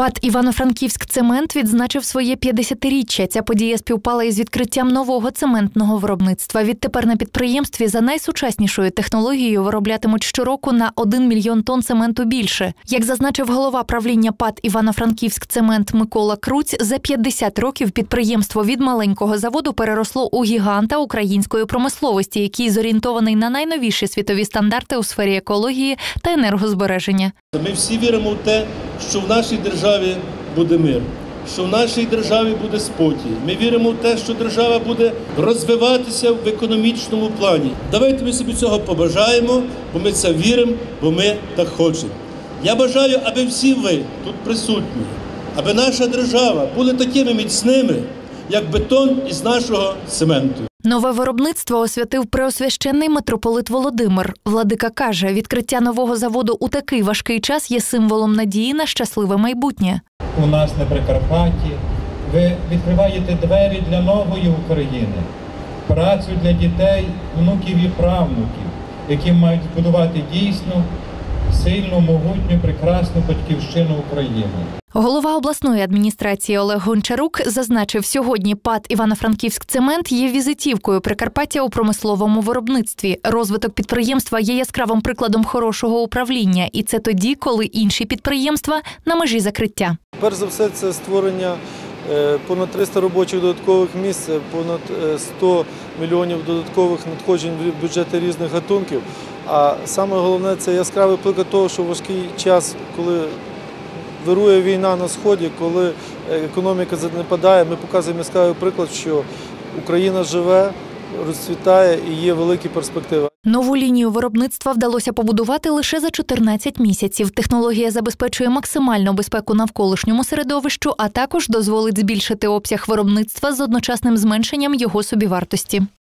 ПАТ «Івано-Франківськцемент» відзначив своє 50-річчя. Ця подія співпала із відкриттям нового цементного виробництва. Відтепер на підприємстві за найсучаснішою технологією вироблятимуть щороку на 1 мільйон тонн цементу більше. Як зазначив голова правління ПАТ «Івано-Франківськцемент» Микола Круць, за 50 років підприємство від маленького заводу переросло у гіганта української промисловості, який зорієнтований на найновіші світові стандарти у сфері екології та енергозбереження. Ми всі віримо в те, що в нашій державі буде мир, що в нашій державі буде спокій. Ми віримо в те, що держава буде розвиватися в економічному плані. Давайте ми собі цього побажаємо, бо ми це віримо, бо ми так хочемо. Я бажаю, аби всі ви тут присутні, аби наша держава були такими міцними, як бетон із нашого цементу. Нове виробництво освятив преосвященний митрополит Володимир. Владика каже, відкриття нового заводу у такий важкий час є символом надії на щасливе майбутнє. У нас на Прикарпатті ви відкриваєте двері для нової України, працю для дітей, внуків і правнуків, які мають будувати дійсно сильну, могутню, прекрасну батьківщину України. Голова обласної адміністрації Олег Гончарук зазначив, сьогодні ПАТ «Івано-Франківськцемент» є візитівкою Прикарпаття у промисловому виробництві. Розвиток підприємства є яскравим прикладом хорошого управління. І це тоді, коли інші підприємства на межі закриття. Перш за все, це створення понад 300 робочих додаткових місць, понад 100 мільйонів додаткових надходжень в бюджети різних гатунків. А саме головне – це яскравий приклад того, що в важкий час, коли вирує війна на Сході, коли економіка занепадає, ми показуємо яскравий приклад, що Україна живе, розцвітає і є великі перспективи. Нову лінію виробництва вдалося побудувати лише за 14 місяців. Технологія забезпечує максимальну безпеку навколишньому середовищу, а також дозволить збільшити обсяг виробництва з одночасним зменшенням його собівартості.